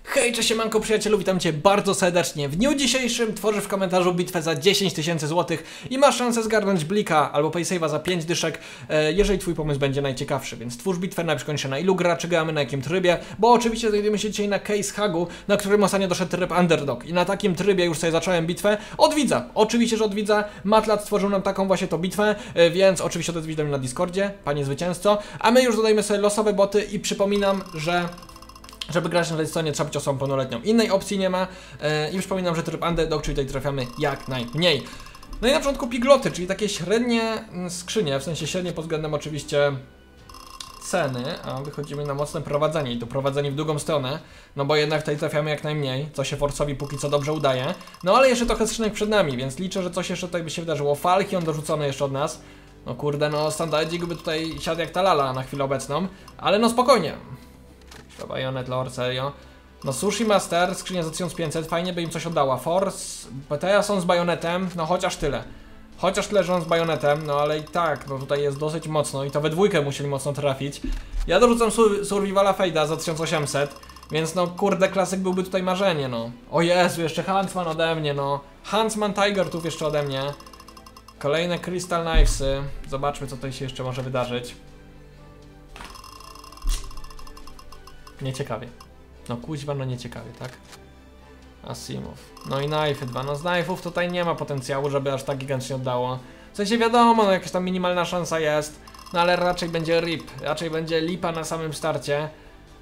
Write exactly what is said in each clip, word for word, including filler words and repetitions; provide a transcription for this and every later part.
Hej, cześć siemanko przyjacielu, witam cię bardzo serdecznie. W dniu dzisiejszym tworzysz w komentarzu bitwę za dziesięć tysięcy złotych i masz szansę zgarnąć blika albo paysave'a za pięć dyszek, e, jeżeli twój pomysł będzie najciekawszy. Więc twórz bitwę, napisz się na ilu graczy gramy, na jakim trybie, bo oczywiście znajdujemy się dzisiaj na Case Hagu, na którym ostatnio doszedł tryb Underdog. I na takim trybie już sobie zacząłem bitwę od widza. Oczywiście, że od widza. Matlat stworzył nam taką właśnie to bitwę, e, więc oczywiście odezwij do mnie na Discordzie, panie zwycięzco. A my już dodajemy sobie losowe boty i przypominam, że żeby grać na tej stronie trzeba być osobą pełnoletnią. Innej opcji nie ma yy, i przypominam, że tryb Underdog, czyli tutaj trafiamy jak najmniej. No i na początku pigloty, czyli takie średnie skrzynie, w sensie średnie pod względem oczywiście ceny, a wychodzimy na mocne prowadzenie i to prowadzenie w drugą stronę, no bo jednak tutaj trafiamy jak najmniej, co się Force'owi póki co dobrze udaje. No ale jeszcze trochę skrzynek przed nami, więc liczę, że coś jeszcze tutaj by się wydarzyło. Falchion dorzucony jeszcze od nas. No kurde, no standardzik by tutaj siadł jak ta lala na chwilę obecną, ale no spokojnie. Bajonet Lore, serio. No Sushi Master, skrzynia za tysiąc pięćset, fajnie by im coś oddała. Force, P T A są z bajonetem, no chociaż tyle. Chociaż tyle, że on z bajonetem, no ale i tak, no tutaj jest dosyć mocno i to we dwójkę musieli mocno trafić. Ja dorzucam sur Survivala Fade'a za tysiąc osiemset, więc no kurde, klasyk byłby tutaj marzenie, no. O Jezu, jeszcze Huntsman ode mnie, no. Huntsman Tiger tu jeszcze ode mnie. Kolejne Crystal Knivesy. Zobaczmy, co tutaj się jeszcze może wydarzyć. Nieciekawie. No kuźwa, no nieciekawie, tak? Asimov. No i Knife dwa. No z Knife'ów tutaj nie ma potencjału, żeby aż tak gigantycznie oddało. W sensie wiadomo, no jakaś tam minimalna szansa jest. No ale raczej będzie rip. Raczej będzie lipa na samym starcie.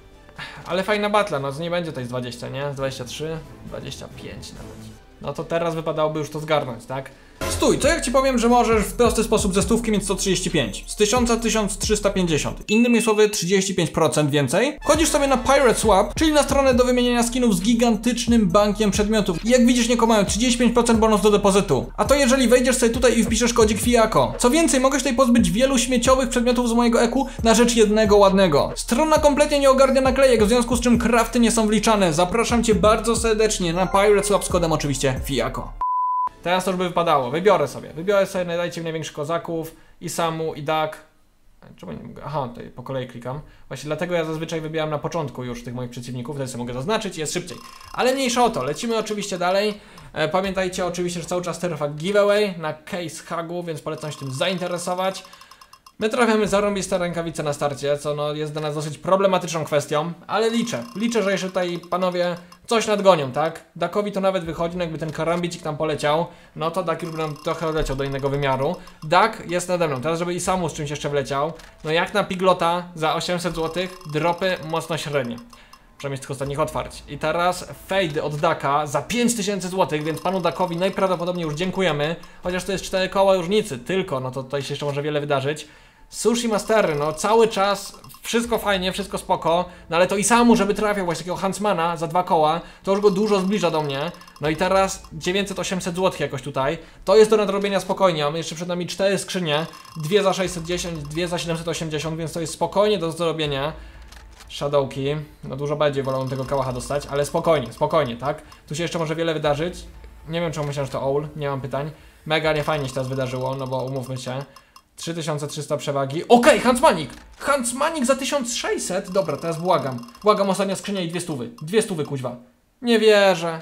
Ale fajna batla, no z niej będzie tutaj z dwadzieścia, nie? Z dwadzieścia trzy, dwadzieścia pięć nawet. No to teraz wypadałoby już to zgarnąć, tak? Stój, co jak ci powiem, że możesz w prosty sposób ze stówki mieć sto trzydzieści pięć, z tysiąca tysiąc trzysta pięćdziesiąt, innymi słowy trzydzieści pięć procent więcej. Wchodzisz sobie na Pirate Swap, czyli na stronę do wymieniania skinów z gigantycznym bankiem przedmiotów. I jak widzisz, nie mają trzydzieści pięć procent bonus do depozytu. A to jeżeli wejdziesz sobie tutaj i wpiszesz kodzik FIAKO. Co więcej, mogę się tutaj pozbyć wielu śmieciowych przedmiotów z mojego eku na rzecz jednego ładnego. Strona kompletnie nie ogarnia naklejek, w związku z czym crafty nie są wliczane. Zapraszam cię bardzo serdecznie na Pirate Swap z kodem oczywiście FIAKO. Teraz to już by wypadało. Wybiorę sobie. Wybiorę sobie, dajcie mi największych kozaków. I Samu, i Dak. Czemu nie mogę? Aha, tutaj po kolei klikam. Właśnie dlatego ja zazwyczaj wybieram na początku już tych moich przeciwników. Wtedy sobie mogę zaznaczyć i jest szybciej. Ale mniejsza o to. Lecimy oczywiście dalej. E, pamiętajcie oczywiście, że cały czas trwa giveaway na Case Hagu, więc polecam się tym zainteresować. My trafiamy zarąbiste rękawice na starcie, co no jest dla nas dosyć problematyczną kwestią, ale liczę. Liczę, że jeszcze tutaj panowie coś nadgonią, tak? Dakowi to nawet wychodzi, no jakby ten karambicik tam poleciał, no to Dak już by nam trochę odleciał do innego wymiaru. Dak jest nade mną, teraz żeby i Samu z czymś jeszcze wleciał, no jak na piglota za osiemset złotych, dropy mocno średnie. Przynajmniej z tych ostatnich otwarć. I teraz Fade od Daka za pięć tysięcy złotych, więc panu Dakowi najprawdopodobniej już dziękujemy. Chociaż to jest cztery koła różnicy, tylko, no to tutaj się jeszcze może wiele wydarzyć. Sushi Mastery, no cały czas wszystko fajnie, wszystko spoko, no ale to i Samu, żeby trafiał właśnie takiego Huntsmana za dwa koła, to już go dużo zbliża do mnie. No i teraz dziewięćset osiemset złotych jakoś tutaj, to jest do nadrobienia spokojnie, mamy jeszcze przed nami cztery skrzynie, dwie za sześćset dziesięć, dwie za siedemset osiemdziesiąt, więc to jest spokojnie do zrobienia. Shadowki, no dużo bardziej wolałbym tego kałacha dostać, ale spokojnie, spokojnie, tak? Tu się jeszcze może wiele wydarzyć. Nie wiem czemu myślałem, że to owl, nie mam pytań. Mega niefajnie się teraz wydarzyło, no bo umówmy się. trzy tysiące trzysta przewagi. Okej, okay, Huntsmanik! Huntsmanik za tysiąc sześćset! Dobra, teraz błagam. Błagam, ostatnia skrzynia i dwie stówy. Dwie stówy, kuźwa. Nie wierzę.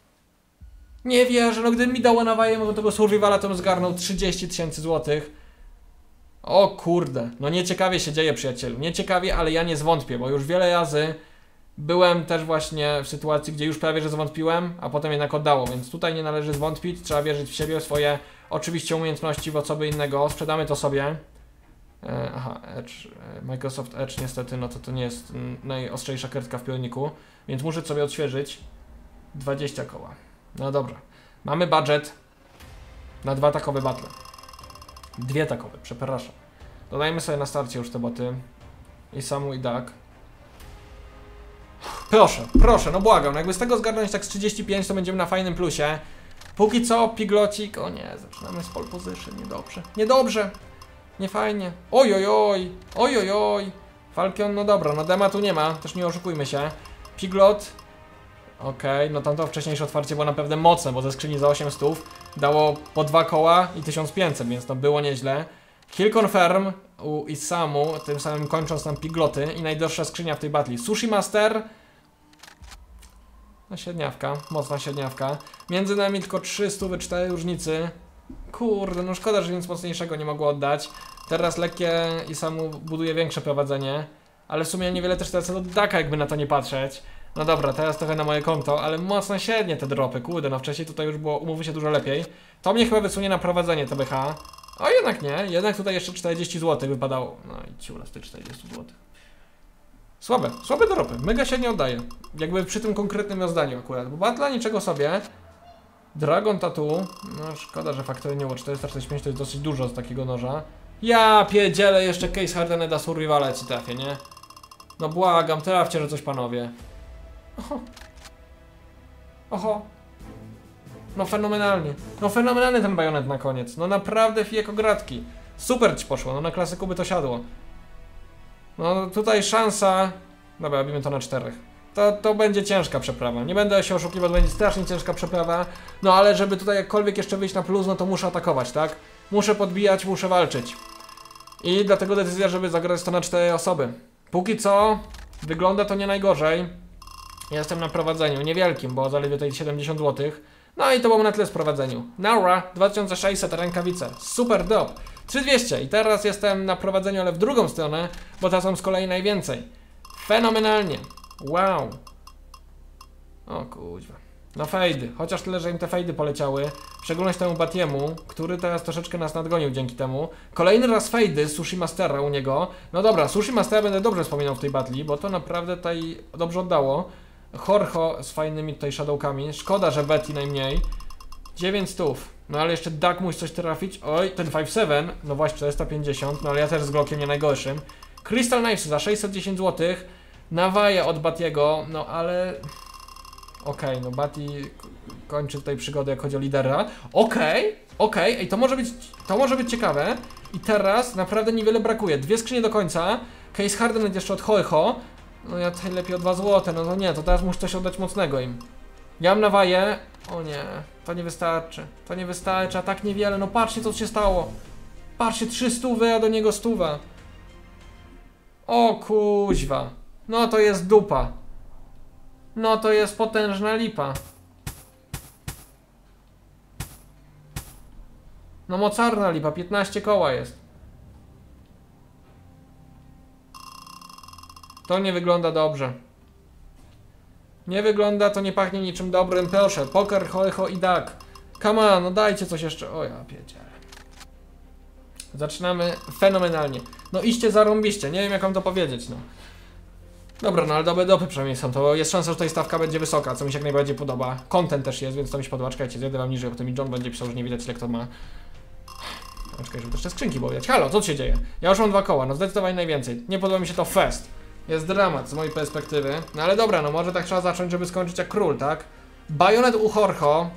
Nie wierzę, no gdybym mi dało na wajem do tego Survivala, to bym zgarnął trzydzieści tysięcy złotych. O kurde, no nieciekawie się dzieje, przyjacielu. Nieciekawie, ale ja nie zwątpię, bo już wiele razy byłem też właśnie w sytuacji, gdzie już prawie że zwątpiłem, a potem jednak oddało, więc tutaj nie należy zwątpić, trzeba wierzyć w siebie, w swoje oczywiście umiejętności, bo co by innego, sprzedamy to sobie. E, aha, Edge, Microsoft Edge niestety, no to to nie jest najostrzejsza kartka w piorniku, więc muszę sobie odświeżyć. dwadzieścia koła. No dobra, mamy budżet na dwa takowe battle. Dwie takowe, przepraszam. Dodajmy sobie na starcie już te boty. I Samu, i Dak. Proszę, proszę, no błagam, no jakby z tego zgarnąć tak z trzydzieści pięć, to będziemy na fajnym plusie. Póki co, piglocik, o nie, zaczynamy z pole position, niedobrze, niedobrze, nie fajnie. Oj, oj, oj, oj, oj, oj. Falchion, no dobra, no dema tu nie ma, też nie oszukujmy się. Piglot, okej, okay, no tamto wcześniejsze otwarcie było naprawdę mocne, bo ze skrzyni za osiemset dało po dwa koła i tysiąc pięćset, więc to było nieźle. Kill confirm u Isamu, tym samym kończąc nam pigloty i najdroższa skrzynia w tej batli. Sushi Master. No średniawka, mocna średniawka. Między nami tylko trzysta, cztery różnicy. Kurde, no szkoda, że nic mocniejszego nie mogło oddać. Teraz lekkie i samo buduje większe prowadzenie. Ale w sumie niewiele też tracę do Daka, jakby na to nie patrzeć. No dobra, teraz trochę na moje konto, ale mocno średnie te dropy. Kurde, no wcześniej tutaj już było, umówmy się, dużo lepiej. To mnie chyba wysunie na prowadzenie T B H. O, jednak nie, jednak tutaj jeszcze czterdzieści złotych wypadało. No i ciula z tych czterdzieści złotych. Słabe, słabe dropy, mega średnio oddaje. Jakby przy tym konkretnym rozdaniu akurat. Bo Batla niczego sobie. Dragon Tattoo. No szkoda, że faktory nie było czterysta czterdzieści pięć, to jest dosyć dużo z takiego noża. Ja pierdzielę, jeszcze Case Hardeneda Survivala ci trafię, nie? No błagam, trafcie, że coś panowie. Oho. Oho. No fenomenalnie. No fenomenalny ten bajonet na koniec. No naprawdę fijeko gratki. Super ci poszło, no na klasyku by to siadło. No tutaj szansa... Dobra, robimy to na czterech. To, to będzie ciężka przeprawa. Nie będę się oszukiwał, to będzie strasznie ciężka przeprawa. No ale żeby tutaj jakkolwiek jeszcze wyjść na plus, no to muszę atakować, tak? Muszę podbijać, muszę walczyć. I dlatego decyzja, żeby zagrać to na cztery osoby. Póki co wygląda to nie najgorzej. Jestem na prowadzeniu, niewielkim, bo zaledwie tutaj siedemdziesiąt złotych. No i to było na tyle z prowadzeniu. Naura, dwa tysiące sześćset, rękawice. Super drop. trzy tysiące dwieście i teraz jestem na prowadzeniu, ale w drugą stronę, bo teraz mam z kolei najwięcej. Fenomenalnie. Wow. O kuźwa. No fejdy, chociaż tyle, że im te fejdy poleciały. W szczególności temu Batiemu, który teraz troszeczkę nas nadgonił dzięki temu. Kolejny raz fejdy z Sushi Mastera u niego. No dobra, Sushi Mastera będę dobrze wspominał w tej batli, bo to naprawdę tutaj dobrze oddało. Horho z fajnymi tutaj shadowkami. Szkoda, że Betty najmniej. dziewięć stów. No ale jeszcze Duck musi coś trafić. Oj, ten pięć siedem. No właśnie, czterysta pięćdziesiąt. No ale ja też z Glockiem nie najgorszym. Crystal Knives za sześćset dziesięć złotych. Nawaja od Batiego. No ale... Okej, okay, no Bati kończy tutaj przygodę jak chodzi o lidera. Okej, okay, okej, okay. Ej, to może być, to może być ciekawe. I teraz naprawdę niewiele brakuje. Dwie skrzynie do końca. Case Harden jeszcze od Hoeho. No ja tutaj lepiej o dwa złote, no to nie, to teraz muszę coś oddać mocnego im. Ja mam nawaję. O nie, to nie wystarczy. To nie wystarczy, a tak niewiele. No patrzcie co się stało. Patrzcie, trzy stówy, a do niego stuwa. O kuźwa. No to jest dupa. No to jest potężna lipa. No mocarna lipa, piętnaście koła jest. To nie wygląda dobrze. Nie wygląda, to nie pachnie niczym dobrym. Proszę, Poker, Hoeho i Duck. Come on, no dajcie coś jeszcze. O ja pierdzielę. Zaczynamy fenomenalnie. No iście zarąbiście, nie wiem jak wam to powiedzieć, no. Dobra, no ale dobre dopy przynajmniej są, to jest szansa, że tutaj stawka będzie wysoka, co mi się jak najbardziej podoba. Content też jest, więc to mi się podoba. Czekajcie, zjadę wam niżej, bo to mi John będzie pisał, że nie widać ile kto ma. Czekaj, żeby też te skrzynki było widać. Halo, co się dzieje? Ja już mam dwa koła, no zdecydowanie najwięcej. Nie podoba mi się to fest. Jest dramat z mojej perspektywy. No ale dobra, no może tak trzeba zacząć, żeby skończyć jak król, tak? Bajonet u Horho.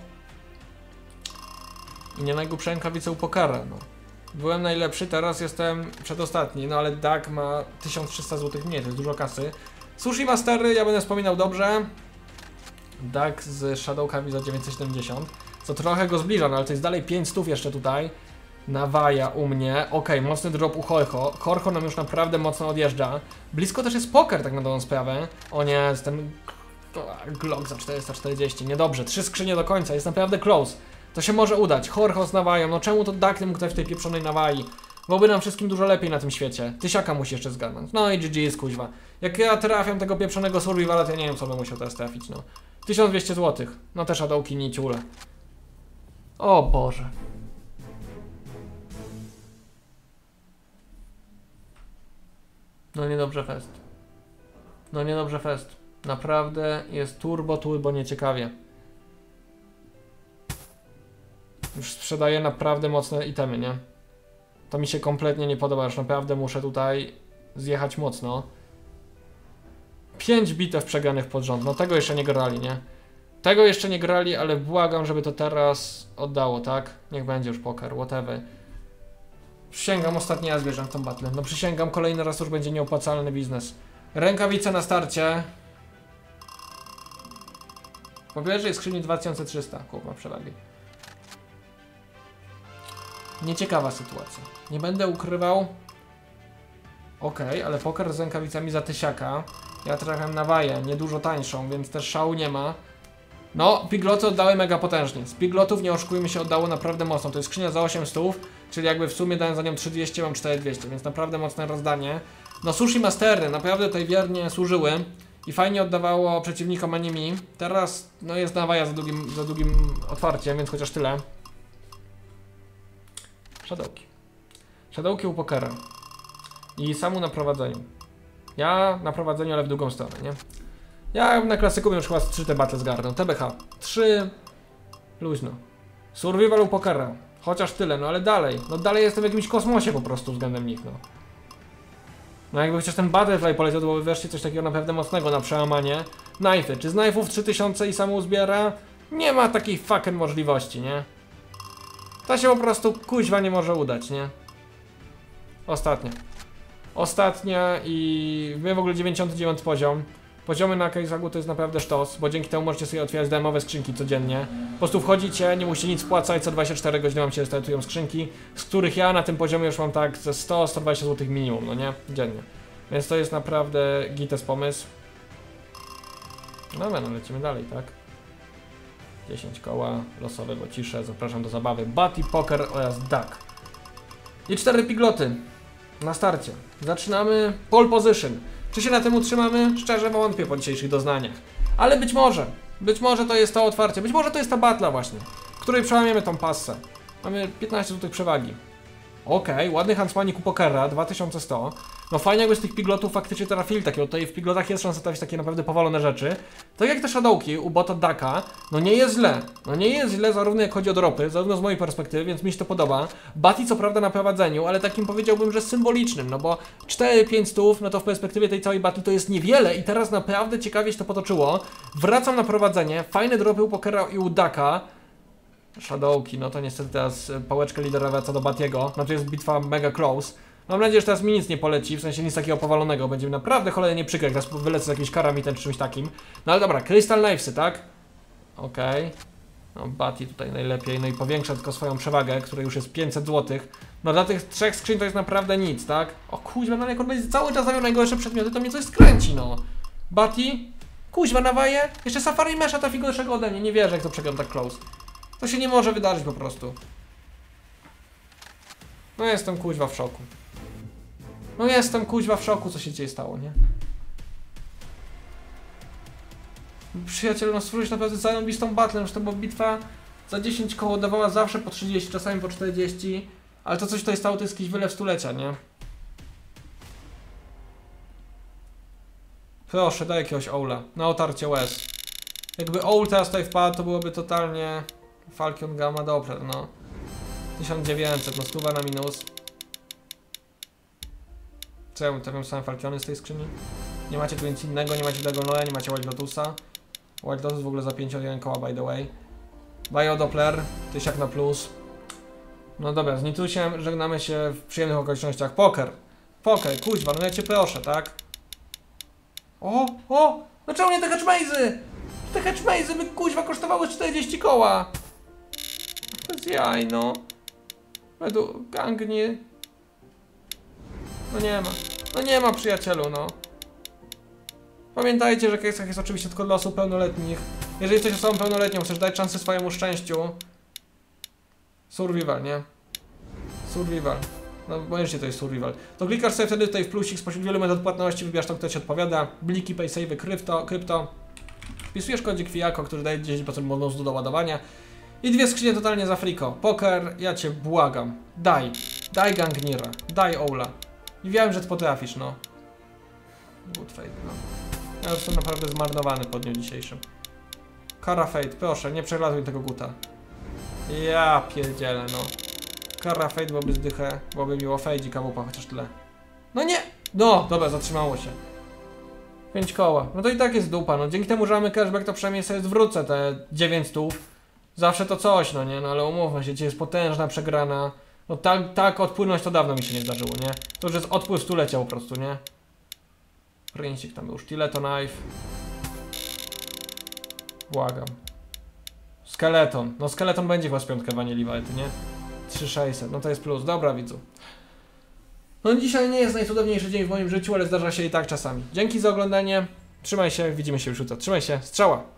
I nie najgłupsza rękawica u Pokera, no. Byłem najlepszy, teraz jestem przedostatni, no ale Duck ma tysiąc trzysta złotych mniej, to jest dużo kasy. Sushi Mastery, ja będę wspominał dobrze. Duck z Shadowkami za dziewięćset siedemdziesiąt, co trochę go zbliża, no ale to jest dalej pięć stów jeszcze tutaj. Nawaja u mnie, okej, okay, mocny drop u Horho. Horho nam już naprawdę mocno odjeżdża. Blisko też jest Poker, tak na dobrą sprawę. O nie, ten Glock za czterysta czterdzieści, niedobrze, trzy skrzynie do końca, jest naprawdę close. To się może udać. Horho z nawają, no czemu to Duck nie mógł tutaj w tej pieprzonej nawai? Byłoby nam wszystkim dużo lepiej na tym świecie. Tysiaka musi jeszcze zgarnąć. No i G G jest kuźwa. Jak ja trafiam tego pieprzonego survivala, to ja nie wiem co bym musiał teraz trafić, no. tysiąc dwieście złotych. No te shadowki nie ciule. O Boże. No niedobrze fest. No niedobrze fest. Naprawdę jest turbo, turbo nieciekawie. Już sprzedaję naprawdę mocne itemy, nie? To mi się kompletnie nie podoba, już naprawdę muszę tutaj zjechać mocno. Pięć bitew przegranych pod rząd, no tego jeszcze nie grali, nie? Tego jeszcze nie grali, ale błagam, żeby to teraz oddało, tak? Niech będzie już Poker, whatever. Przysięgam, ostatni raz bierzem w tą battle. No przysięgam, kolejny raz już będzie nieopłacalny biznes. Rękawice na starcie. Po pierwszej skrzyni dwa tysiące trzysta, kurwa, przewagi. Nieciekawa sytuacja. Nie będę ukrywał. Okej, okay, ale Poker z rękawicami za tysiaka. Ja trafiam na waję, niedużo tańszą, więc też szału nie ma. No, pigloty oddały mega potężnie. Z piglotów, nie oszukujmy się, oddało naprawdę mocno. To jest skrzynia za osiem stów, czyli jakby w sumie dałem za nią trzy tysiące dwieście, mam cztery tysiące dwieście, więc naprawdę mocne rozdanie. No, sushi mastery naprawdę tutaj wiernie służyły i fajnie oddawało przeciwnikom, a nie mi. Teraz, no jest nawaja za długim, za długim otwarciem, więc chociaż tyle. Shadowki. Shadowki u pokera. I samu na prowadzeniu. Ja na prowadzeniu, ale w drugą stronę, nie? Ja na klasyku bym już chyba trzy te battle zgarnął. T B H. trzy. Luźno. Survival u pokera. Chociaż tyle, no ale dalej. No dalej jestem w jakimś kosmosie po prostu względem nich, no. No jakby chociaż ten Butterfly poleciał, to byłoby wreszcie coś takiego naprawdę mocnego na przełamanie. Knifey. Czy z knife'ów trzy tysiące i sam uzbiera? Nie ma takiej fucking możliwości, nie? To się po prostu kuźwa nie może udać, nie? Ostatnia. Ostatnia i my w ogóle dziewięćdziesiąty dziewiąty poziom. Poziomy na Kaisagu to jest naprawdę sztos, bo dzięki temu możecie sobie otwierać darmowe skrzynki codziennie. Po prostu wchodzicie, nie musicie nic płacać, co dwadzieścia cztery godziny wam się restartują skrzynki, z których ja na tym poziomie już mam tak ze sto do stu dwudziestu złotych minimum, no nie? Dziennie. Więc to jest naprawdę gites pomysł. Dobra, no lecimy dalej, tak? dziesięć koła, losowe, bo ciszę, zapraszam do zabawy. Batty, Poker oraz Duck. I cztery pigloty na starcie. Zaczynamy pole position. Czy się na tym utrzymamy? Szczerze wątpię po dzisiejszych doznaniach. Ale być może, być może to jest to otwarcie, być może to jest ta batla właśnie, w której przełamiemy tą passę. Mamy piętnaście złotych przewagi. Okej, okay, ładny Huntsmanik u pokera, dwa tysiące sto. No fajnie jakby z tych piglotów faktycznie trafili takiego, tutaj w piglotach jest szansa trafić takie naprawdę powalone rzeczy. Tak jak te Shadowki u bota Ducka, no nie jest źle. No nie jest źle zarówno jak chodzi o dropy, zarówno z mojej perspektywy, więc mi się to podoba. Batty co prawda na prowadzeniu, ale takim powiedziałbym, że symbolicznym, no bo cztery pięć stów, no to w perspektywie tej całej Batty to jest niewiele i teraz naprawdę ciekawie się to potoczyło. Wracam na prowadzenie, fajne dropy u pokera i u Ducka. Shadowki, no to niestety teraz pałeczka lidera wraca do Battiego, no to jest bitwa mega close. Mam nadzieję, że teraz mi nic nie poleci, w sensie nic takiego powalonego, będzie naprawdę cholernie przykre, jak teraz wylecę z jakimiś karami ten czy czymś takim. No ale dobra, Crystal Knivesy, tak? Okej. Okay. No Batty tutaj najlepiej, no i powiększa tylko swoją przewagę, która już jest pięćset złotych. No dla tych trzech skrzyń to jest naprawdę nic, tak? O kuźwa, no jak on będzie cały czas zajął najgorsze przedmioty, to mnie coś skręci, no. Batty? Kuźwa, nawaje? Jeszcze Safari Mesha trafi gorszego ode mnie, nie wierzę jak to przegram tak close. To się nie może wydarzyć po prostu. No jestem kuźwa w szoku. No jestem kuźwa w szoku, co się dzieje stało, nie? Przyjaciel, no stworzyć naprawdę zajebistą battlę, że to była bitwa za dziesięć koło, dawała zawsze po trzydzieści, czasami po czterdzieści. Ale to coś tutaj stało, to jest jakiś wylew stulecia, nie? Proszę, daj jakiegoś Oula, na otarcie łez. Jakby Oul teraz tutaj wpadł, to byłoby totalnie... Falcon Gamma, dobrze, no. tysiąc dziewięćset, no stuwa na minus. Co ja trafiam same Falcony z tej skrzyni? Nie macie tu nic innego, nie macie Dragonola, nie macie White Lotusa. White Lotus w ogóle za pięć jeden koła, by the way. Biodoppler, tysiak na plus. No dobra, z Nitusiem żegnamy się w przyjemnych okolicznościach. Poker! Poker, kuźwa, no ja cię proszę, tak? O, o! No czemu nie te hatchmazy? Te hatchmazy by kuźwa kosztowały czterdzieści koła! Bez jaj, no. Według gangnie. No nie ma. No nie ma, przyjacielu, no. Pamiętajcie, że Kejsach jest oczywiście tylko dla osób pełnoletnich. Jeżeli jesteś osobą pełnoletnią, chcesz dać szansę swojemu szczęściu. Survival, nie? Survival. No, boisz to jest survival. To klikasz sobie wtedy tutaj w plusik spośród wielu metod płatności, wybierasz to, kto ci odpowiada. Bliki, paysavey, krypto, krypto. Wpisujesz kodzik Fijako, który daje dziesięć procent bonusu do ładowania. I dwie skrzynie totalnie za friko. Poker, ja cię błagam. Daj. Daj Gangnira. Daj Oula. I wiem, że ty potrafisz, no. Good fate, no. Ja już jestem naprawdę zmarnowany po dniu dzisiejszym. Kara Fate, proszę, nie przegląduj tego guta. Ja pierdzielę, no. Kara Fate byłoby zdychę, byłoby miło Fate i kawupa, chociaż tyle. No nie! No, dobra, zatrzymało się. pięć koła. No to i tak jest dupa, no. Dzięki temu, że mamy cashback, to przynajmniej sobie zwrócę te dziewięć stów. Zawsze to coś, no nie? No ale umówmy się, dzisiaj jest potężna przegrana. No tak, tak odpłynąć to dawno mi się nie zdarzyło, nie? To już jest odpływ stulecia po prostu, nie? Princik tam był, Stiletto Knife. Błagam. Skeleton. No skeleton będzie was piątkę Vanilla White, nie? trzy tysiące sześćset, no to jest plus. Dobra, widzu. No dzisiaj nie jest najcudowniejszy dzień w moim życiu, ale zdarza się i tak czasami. Dzięki za oglądanie. Trzymaj się, widzimy się już jutro. Trzymaj się, strzała!